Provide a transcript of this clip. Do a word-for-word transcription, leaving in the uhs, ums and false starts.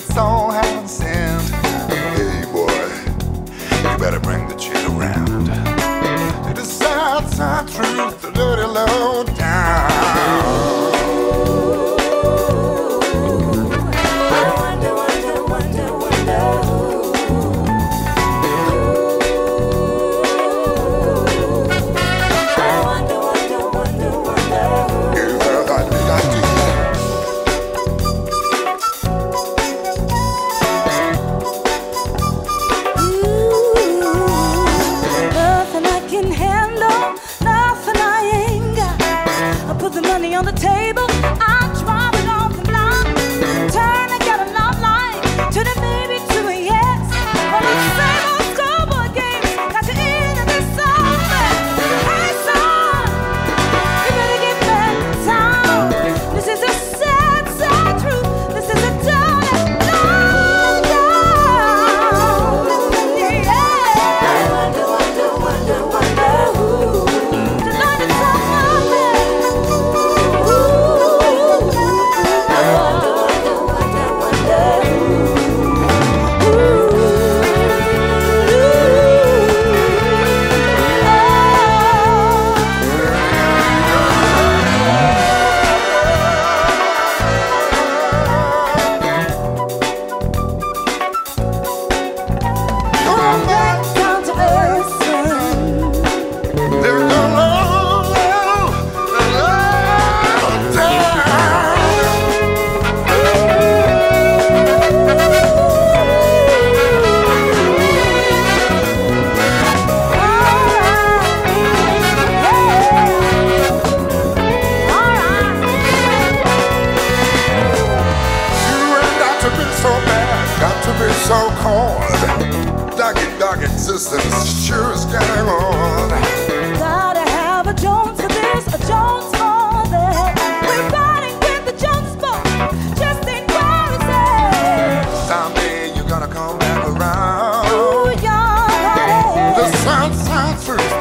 soul heaven sent. Hey boy, you better bring the chick around to the south side truth, the dirty low down. On the table, I'm trying off the block. Turn and get a love light to the maybe to a yes. All the same old schoolboy games got you into this song. Hey son, you better get back to town. This is a sad, sad truth. This is a dark, long down. Yeah. Wonder, wonder, wonder, wonder who. Tonight it's all Monday. So cold, doggy dog existence sure is getting on. Gotta have a Jones for this, a Jones for that. We're riding with the Jones boat, just ain't where it's at. Someday you're gonna come back around. Ooh, y'all got it. The south side truth.